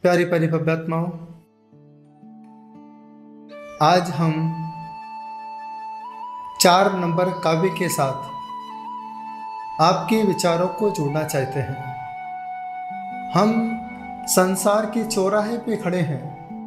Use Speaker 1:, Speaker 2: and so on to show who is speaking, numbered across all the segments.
Speaker 1: प्यारी प्यारी भव्यात्माओं, आज हम 4 नंबर काव्य के साथ आपके विचारों को जोड़ना चाहते हैं। हम संसार के चौराहे पे खड़े हैं।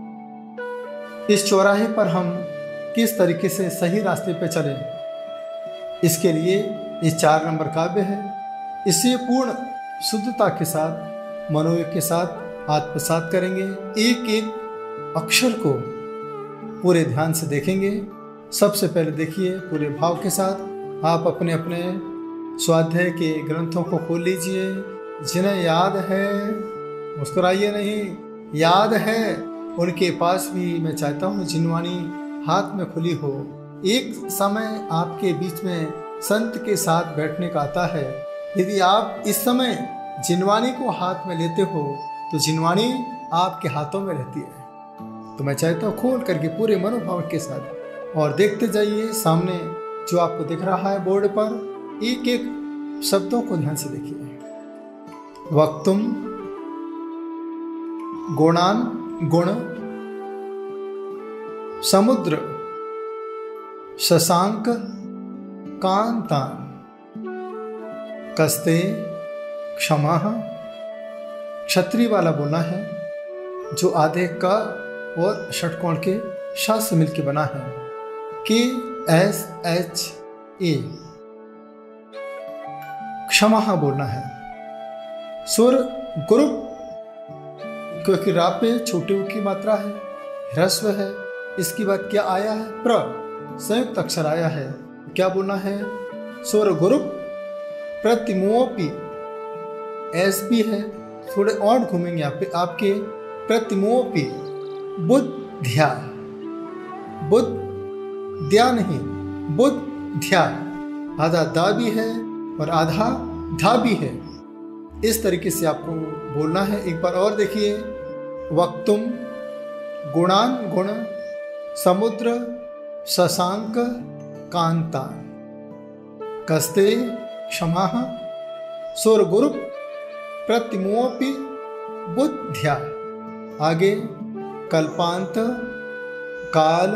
Speaker 1: इस चौराहे पर हम किस तरीके से सही रास्ते पे चलें, इसके लिए ये 4 नंबर काव्य है। इसे पूर्ण शुद्धता के साथ, मनोयोग के साथ आत्मसात करेंगे। एक एक अक्षर को पूरे ध्यान से देखेंगे। सबसे पहले देखिए पूरे भाव के साथ। आप अपने अपने स्वाध्याय के ग्रंथों को खोल लीजिए। जिन्हें याद है, मुस्कुराइए नहीं, याद है, उनके पास भी मैं चाहता हूँ जिनवाणी हाथ में खुली हो। एक समय आपके बीच में संत के साथ बैठने का आता है। यदि आप इस समय जिनवाणी को हाथ में लेते हो तो जिनवाणी आपके हाथों में रहती है। तो मैं चाहता हूँ खोल करके पूरे मनोभाव के साथ और देखते जाइए। सामने जो आपको दिख रहा है बोर्ड पर, एक एक शब्दों को ध्यान से देखिए। वक्तुम, गुणान गुण, समुद्र, शशांक कांतान, कस्ते, क्षमा। क्षत्रिय वाला बोलना है जो आधे क और षटकोण के श से मिलकर बना है। KSHA क्षमा बोलना है। सुर ग्रुप, क्योंकि रा पे छोटे उ की मात्रा है, ह्रस्व है। इसके बाद क्या आया है? प्र, संयुक्त अक्षर आया है। क्या बोलना है? सुर ग्रुप प्रतिमोपी, एस भी है। थोड़े और घूमेंगे यहाँ पे आपके। प्रतिमोपी, बुद्ध्या, बुद्ध्या नहीं, बुद्ध्या। आधा दा भी है और आधा धा भी है। इस तरीके से आपको बोलना है। एक बार और देखिए। वक्तुम, गुणान गुण, समुद्र, शशांक कांतान, कस्ते, क्षमा। सुर गुरुप प्रतिमोपि बुद्ध्या। आगे कल्पांत, काल,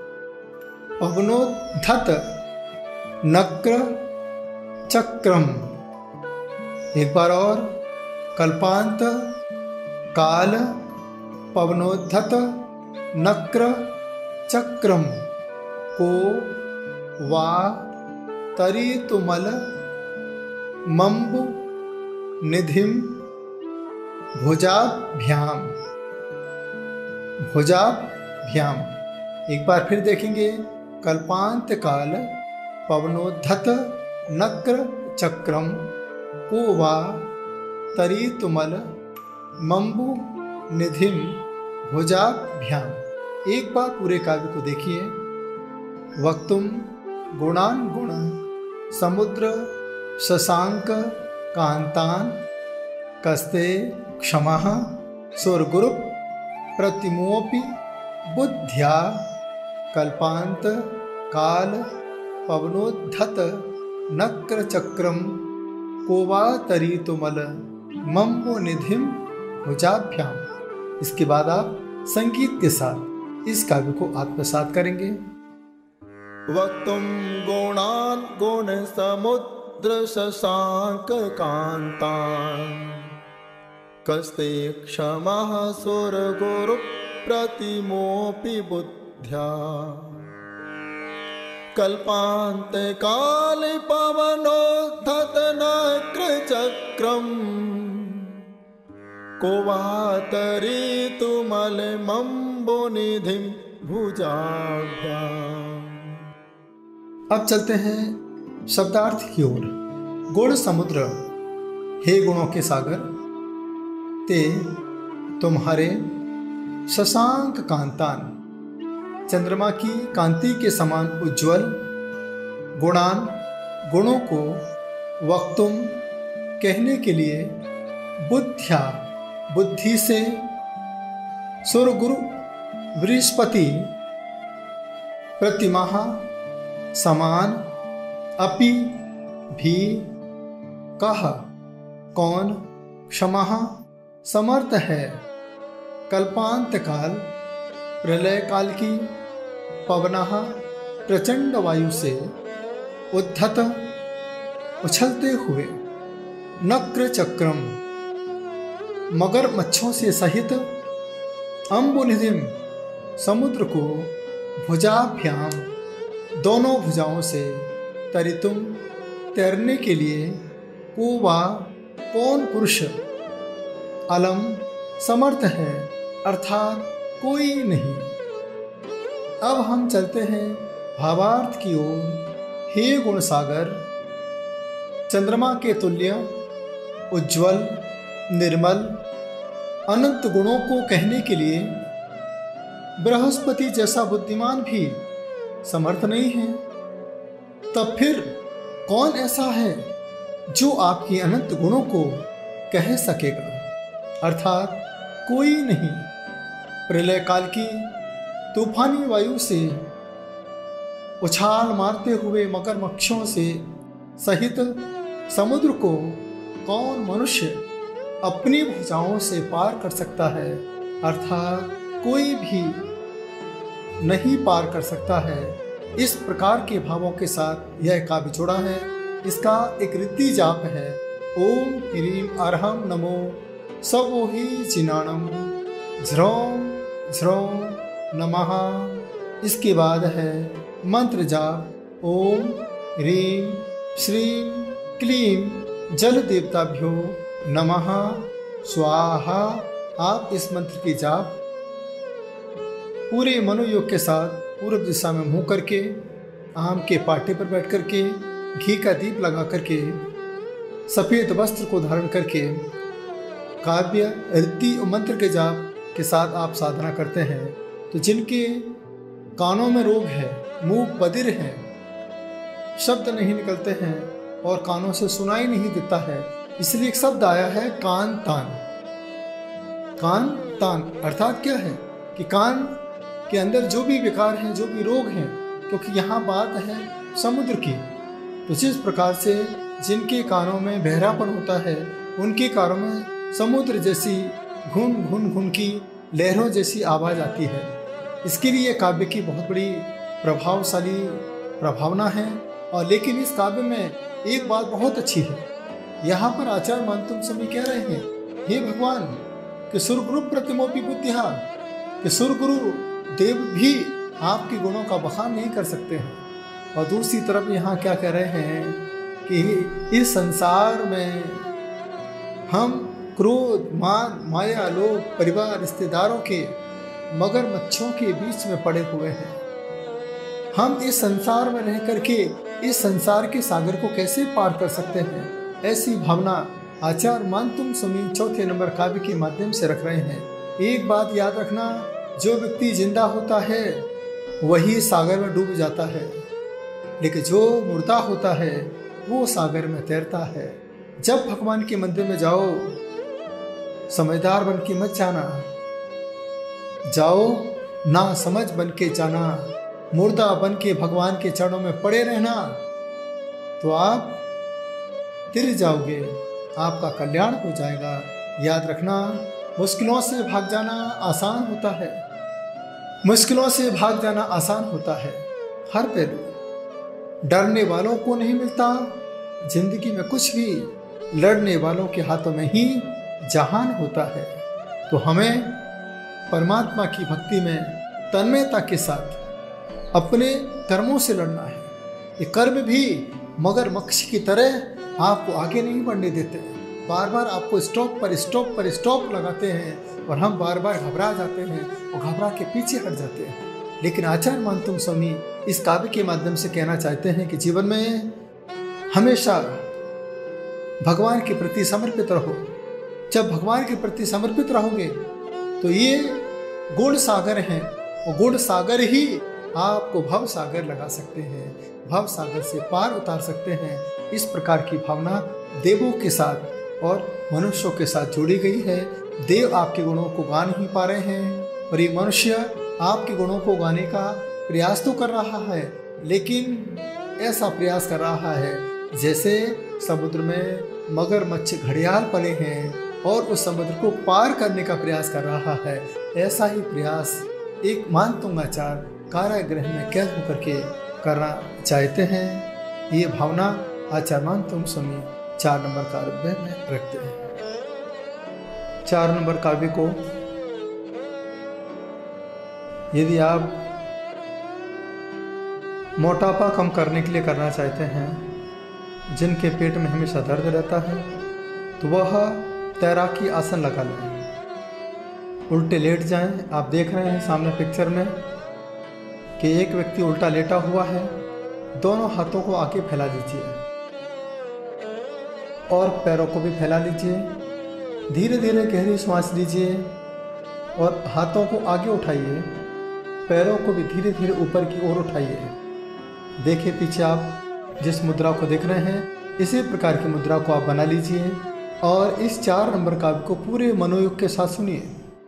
Speaker 1: पवनोद्धत, नक्र, चक्रम। एक बार और। कल्पांत, काल, पवनोद्धत, नक्र, चक्रम, को, वा, तरितुमल, मम्बु, निधिम, भुजाभ्याम, भुजाभ्याम। एक बार फिर देखेंगे। कल्पांत, काल, पवनोद्धत, नक्र, चक्रम, को, वा, तरितुमल, मम्बु, निधिम, भुजाभ्याम। एक बार पूरे काव्य को देखिए। वक्तुम, गुणान गुण, समुद्र, शशांक कांतान, कस्ते, क्षमा। सुर गुरुप प्रतिमोपि बुद्ध्या। कल्पांत, काल, पवनोद्धत, नक्र, चक्रम, कोवा, तरितुमल, मम्बु, निधिम, भुजाभ्याम। इसके बाद आप संगीत के साथ इस काव्य को आत्मसात करेंगे।
Speaker 2: वक्तुम गुणान गुण, समुद्र, शशांक कांतान, कस्ते, क्षमा। सुर गुरु प्रतिमोपि बुद्ध्या। कल्पांत, काल, पवनोद्धत, नक्र, चक्रम, को, वा, तरितुमल, मम्बु, निधिम, भुजाभ्याम।
Speaker 1: अब चलते हैं शब्दार्थ की ओर। गुण समुद्र, हे गुणों के सागर, ते तुम्हारे, शशांक कांतान, चंद्रमा की कांति के समान उज्ज्वल, गुणान, गुणों को, वक्तुम, कहने के लिए, बुद्ध्या, बुद्धि से, सुर गुरु बृहस्पति, प्रतिमा, समान, अपि, भी, कह, कौन, क्षमा, समर्थ है, कल्पांत काल प्रलय काल की पवनः प्रचंड वायु से उद्धत उछलते हुए नक्र चक्रम मगर मच्छों से सहित अम्बुनिधिम समुद्र को भुजाभ्याम दोनों भुजाओं से तरितुम तैरने के लिए को वा कौन पुरुष अलम समर्थ है, अर्थात कोई नहीं। अब हम चलते हैं भावार्थ की ओर। हे गुण सागर, चंद्रमा के तुल्य उज्ज्वल निर्मल अनंत गुणों को कहने के लिए बृहस्पति जैसा बुद्धिमान भी समर्थ नहीं है, तब फिर कौन ऐसा है जो आपकी अनंत गुणों को कह सकेगा, अर्थात कोई नहीं। प्रलय काल की तूफानी वायु से उछाल मारते हुए मगरमच्छों से सहित समुद्र को कौन मनुष्य अपनी भुजाओं से पार कर सकता है, अर्थात कोई भी नहीं पार कर सकता है। इस प्रकार के भावों के साथ यह काव्य जोड़ा है। इसका एक रिद्धि जाप है, ओम ह्रीं अर्हं नमो सवोहि जिनाणम झ्रौं झ्रौं नमः। इसके बाद है मंत्र जाप, ओम ह्रीं श्रीं क्लीं जल देवताभ्यो नमः स्वाहा। आप इस मंत्र की जाप पूरे मनोयोग के साथ पूर्व दिशा में मुंह करके, आम के पाटे पर बैठ करके, घी का दीप लगा करके, सफ़ेद वस्त्र को धारण करके काव्य रिद्धि और मंत्र के जाप के साथ आप साधना करते हैं तो जिनके कानों में रोग है, मुंह बधिर है, शब्द नहीं निकलते हैं और कानों से सुनाई नहीं देता है, इसलिए एक शब्द आया है कान तान। कान तान अर्थात क्या है कि कान के अंदर जो भी विकार हैं, जो भी रोग हैं, क्योंकि यहाँ बात है समुद्र की, तो जिस प्रकार से जिनके कानों में बहरापन होता है उनके कानों में समुद्र जैसी घुन घुन घुन की लहरों जैसी आवाज़ आती है। इसके लिए काव्य की बहुत बड़ी प्रभावशाली प्रभावना है। और लेकिन इस काव्य में एक बात बहुत अच्छी है, यहाँ पर आचार्य मानतुम स्वामी कह रहे हैं, हे भगवान कि सुरगुरु प्रतिमोपी बुद्धिहा, कि सुरगुरु देव भी आपके गुणों का बखान नहीं कर सकते हैं। और दूसरी तरफ यहाँ क्या कह रहे हैं कि इस संसार में हम क्रोध मान माया लोभ परिवार रिश्तेदारों के मगरमच्छों के बीच में पड़े हुए हैं। हम इस संसार में रह करके इस संसार के सागर को कैसे पार कर सकते हैं, ऐसी भावना आचार्य मानतुम स्वामी चौथे नंबर काव्य के माध्यम से रख रहे हैं। एक बात याद रखना, जो व्यक्ति जिंदा होता है वही सागर में डूब जाता है, लेकिन जो मुर्दा होता है वो सागर में तैरता है। जब भगवान के मंदिर में जाओ, समझदार बन के मत जाना, जाओ ना समझ बन के जाना, मुर्दा बन के भगवान के चरणों में पड़े रहना, तो आप तिर जाओगे, आपका कल्याण हो जाएगा। याद रखना, मुश्किलों से भाग जाना आसान होता है, मुश्किलों से भाग जाना आसान होता है हर पहलू। डरने वालों को नहीं मिलता जिंदगी में कुछ भी, लड़ने वालों के हाथों में ही जहान होता है। तो हमें परमात्मा की भक्ति में तन्मयता के साथ अपने कर्मों से लड़ना है। ये कर्म भी मगरमच्छ की तरह आपको आगे नहीं बढ़ने देते, बार बार आपको स्टॉप पर स्टॉप पर स्टॉप लगाते हैं और हम बार बार घबरा जाते हैं और घबरा के पीछे हट जाते हैं। लेकिन आचार्य मानतुम स्वामी इस काव्य के माध्यम से कहना चाहते हैं कि जीवन में हमेशा भगवान के प्रति समर्पित रहो। जब भगवान के प्रति समर्पित रहोगे तो ये गुण सागर हैं और गुण सागर ही आपको भव सागर लगा सकते हैं, भव सागर से पार उतार सकते हैं। इस प्रकार की भावना देवों के साथ और मनुष्यों के साथ जोड़ी गई है। देव आपके गुणों को गा नहीं पा रहे हैं और ये मनुष्य आपके गुणों को गाने का प्रयास तो कर रहा है, लेकिन ऐसा प्रयास कर रहा है जैसे समुद्र में मगरमच्छ घड़ियाल पड़े हैं और उस समुद्र को पार करने का प्रयास कर रहा है। ऐसा ही प्रयास एक मानतुंगाचार्य कारागृह में कैद होकर के करना चाहते हैं। ये भावना आचार्य मानतुंग स्वामी 4 नंबर काव्य में रखते हैं। 4 नंबर काव्य को यदि आप मोटापा कम करने के लिए करना चाहते हैं, जिनके पेट में हमेशा दर्द रहता है, तो वह तैराकी आसन लगा लें। उल्टे लेट जाएं। आप देख रहे हैं सामने पिक्चर में कि एक व्यक्ति उल्टा लेटा हुआ है। दोनों हाथों को आगे फैला लीजिए और पैरों को भी फैला लीजिए। धीरे धीरे गहरी सांस लीजिए और हाथों को आगे उठाइए, पैरों को भी धीरे धीरे ऊपर की ओर उठाइए। देखिए पीछे आप जिस मुद्रा को देख रहे हैं, इसी प्रकार की मुद्रा को आप बना लीजिए और इस 4 नंबर काव्य को पूरे मनोयोग के साथ सुनिए।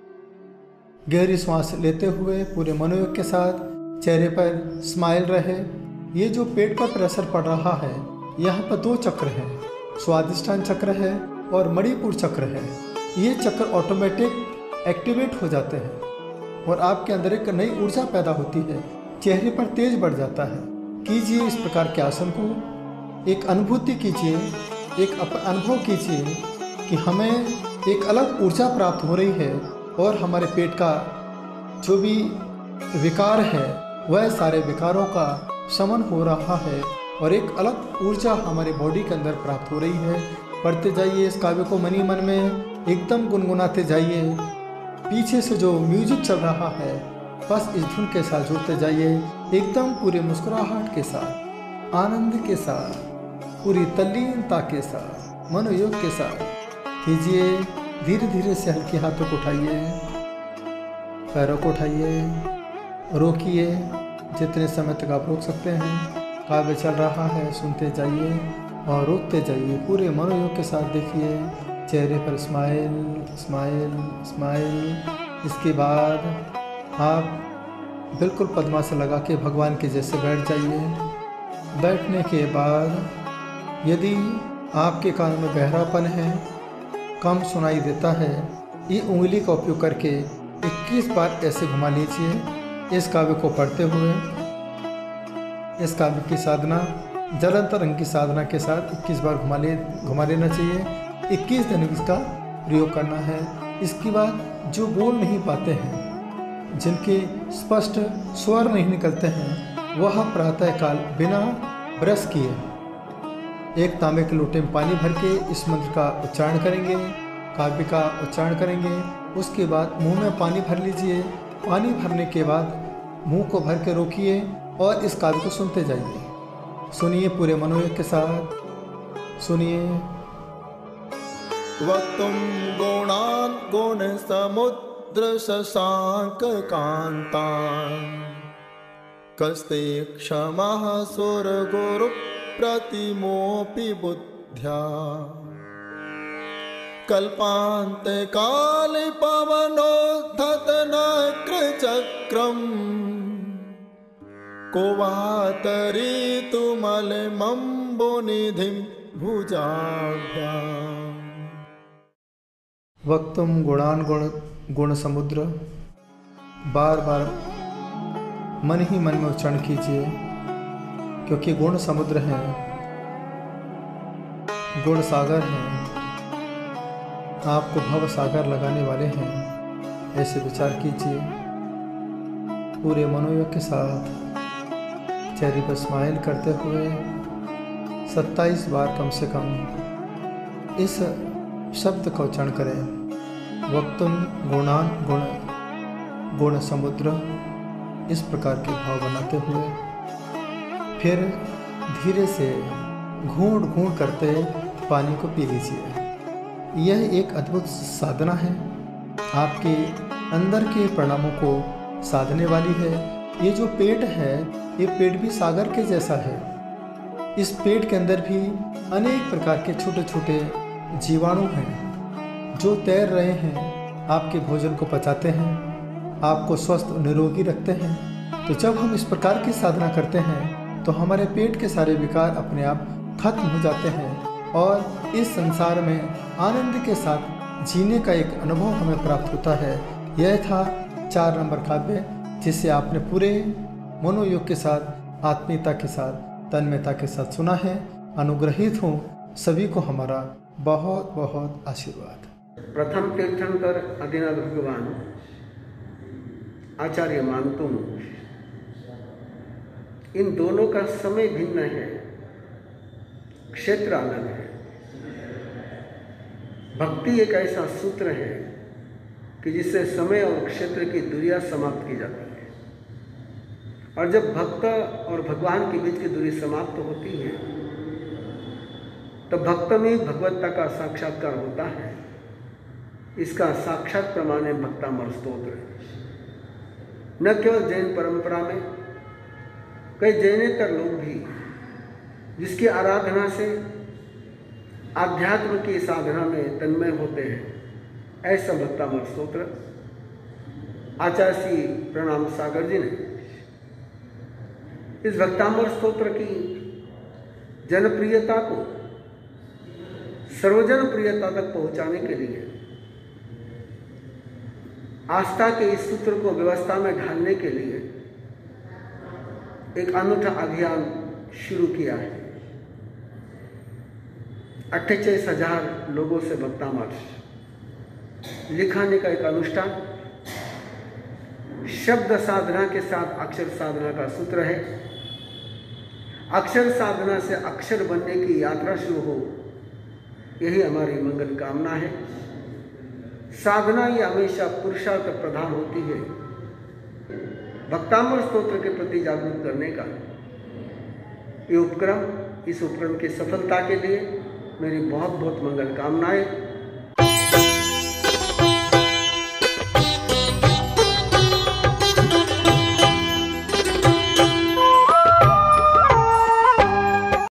Speaker 1: गहरी सांस लेते हुए पूरे मनोयोग के साथ चेहरे पर स्माइल रहे। ये जो पेट पर प्रेशर पड़ रहा है, यहाँ पर 2 चक्र हैं, स्वादिष्टान चक्र है और मणिपुर चक्र है। ये चक्र ऑटोमेटिक एक्टिवेट हो जाते हैं और आपके अंदर एक नई ऊर्जा पैदा होती है, चेहरे पर तेज बढ़ जाता है। कीजिए इस प्रकार के आसन को, एक अनुभूति कीजिए, एक अनुभव कीजिए कि हमें एक अलग ऊर्जा प्राप्त हो रही है और हमारे पेट का जो भी विकार है वह सारे विकारों का शमन हो रहा है और एक अलग ऊर्जा हमारे बॉडी के अंदर प्राप्त हो रही है। पढ़ते जाइए इस काव्य को मनी मन में, एकदम गुनगुनाते जाइए। पीछे से जो म्यूजिक चल रहा है बस इस धुन के साथ जुड़ते जाइए, एकदम पूरे मुस्कुराहट के साथ, आनंद के साथ, पूरी तल्लीनता के साथ, मनोयोग के साथ कीजिए। धीरे धीरे से हल्के हाथों को उठाइए, पैरों को उठाइए, रोकिए जितने समय तक आप रोक सकते हैं। काव्य चल रहा है, सुनते जाइए और रोकते जाइए। पूरे मनोयोग के साथ देखिए, चेहरे पर स्माइल स्माइल स्माइल। इसके बाद आप बिल्कुल पद्मासन लगा के भगवान के जैसे बैठ जाइए। बैठने के बाद यदि आपके कान में बहरापन है, कम सुनाई देता है, ये उंगली का उपयोग करके 21 बार ऐसे घुमा लीजिए। इस काव्य को पढ़ते हुए इस काव्य की साधना जलंतर रंग की साधना के साथ 21 बार घुमा लेना चाहिए। 21 दिन इसका प्रयोग करना है। इसके बाद जो बोल नहीं पाते हैं, जिनके स्पष्ट स्वर नहीं निकलते हैं, वह प्रातःकाल बिना ब्रश किए एक तांबे के लोटे में पानी भर के इस मंत्र का उच्चारण करेंगे, काव्य का उच्चारण करेंगे। उसके बाद मुंह में पानी भर लीजिए। पानी भरने के बाद मुंह को भर के रोकिए और इस काव्य को सुनते जाइए। सुनिए पूरे मनोयोग के साथ, सुनिए।
Speaker 2: वक्तुं गुणान् गुणसमुद्र शशांक कांतान् कस्ते क्षमः सुरगुरु प्रतिमोऽपि बुद्ध्या कल्पान्ते काले पवनोद्धत नक्रचक्रम् को वा तरितुमलमम्बुनिधिं भुजाभ्याम्।
Speaker 1: वक्तुम गुणान गुण समुद्र, बार बार मन ही मन में उच्चारण कीजिए, क्योंकि गुण समुद्र हैं, गुण सागर हैं, आपको भव सागर लगाने वाले हैं। ऐसे विचार कीजिए पूरे मनोयोग के साथ, चेहरे पर स्माइल करते हुए 27 बार कम से कम इस शब्द का उच्चारण करें। वक्तुम गुणान गुण समुद्र, इस प्रकार के भाव बनाते हुए फिर धीरे से घूंट घूंट करते पानी को पी लीजिए। यह एक अद्भुत साधना है, आपके अंदर के परिणामों को साधने वाली है। ये जो पेट है, ये पेट भी सागर के जैसा है। इस पेट के अंदर भी अनेक प्रकार के छोटे छोटे जीवाणु हैं जो तैर रहे हैं, आपके भोजन को पचाते हैं, आपको स्वस्थ निरोगी रखते हैं। तो जब हम इस प्रकार की साधना करते हैं तो हमारे पेट के सारे विकार अपने आप खत्म हो जाते हैं और इस संसार में आनंद के साथ जीने का एक अनुभव हमें प्राप्त होता है। यह था 4 नंबर काव्य, जिसे आपने पूरे मनोयोग के साथ, आत्मीयता के साथ, तन्मयता के साथ सुना है। अनुग्रहित हूँ। सभी को हमारा बहुत बहुत आशीर्वाद।
Speaker 3: प्रथम तीर्थंकर आदिनाथ भगवान आचार्य मानता हूँ। इन दोनों का समय भिन्न है, क्षेत्र अलग है। भक्ति एक ऐसा सूत्र है कि जिससे समय और क्षेत्र की दूरियां समाप्त की जाती है, और जब भक्त और भगवान के बीच की दूरी समाप्त होती है तो भक्त में भगवत्ता का साक्षात्कार होता है। इसका साक्षात प्रमाण है भक्तामर स्तोत्र। न केवल जैन परंपरा में, कई जैनेतर लोग भी जिसकी आराधना से आध्यात्म की साधना में तन्मय होते हैं, ऐसा भक्तामर स्तोत्र आचार्य श्री प्रणाम सागर जी ने इस भक्तामर स्तोत्र की जनप्रियता को सर्वजन प्रियता तक पहुंचाने के लिए, आस्था के इस सूत्र को व्यवस्था में ढालने के लिए एक अनूठा अभियान शुरू किया है। 48,000 लोगों से भक्तामर लिखाने का एक अनुष्ठान, शब्द साधना के साथ अक्षर साधना का सूत्र है। अक्षर साधना से अक्षर बनने की यात्रा शुरू हो, यही हमारी मंगल कामना है। साधना ये हमेशा पुरुषार्थ प्रधान होती है। भक्तामर स्तोत्र के प्रति जागरूक करने का ये उपक्रम, इस उपक्रम की सफलता के लिए मेरी बहुत बहुत मंगल कामनाएं।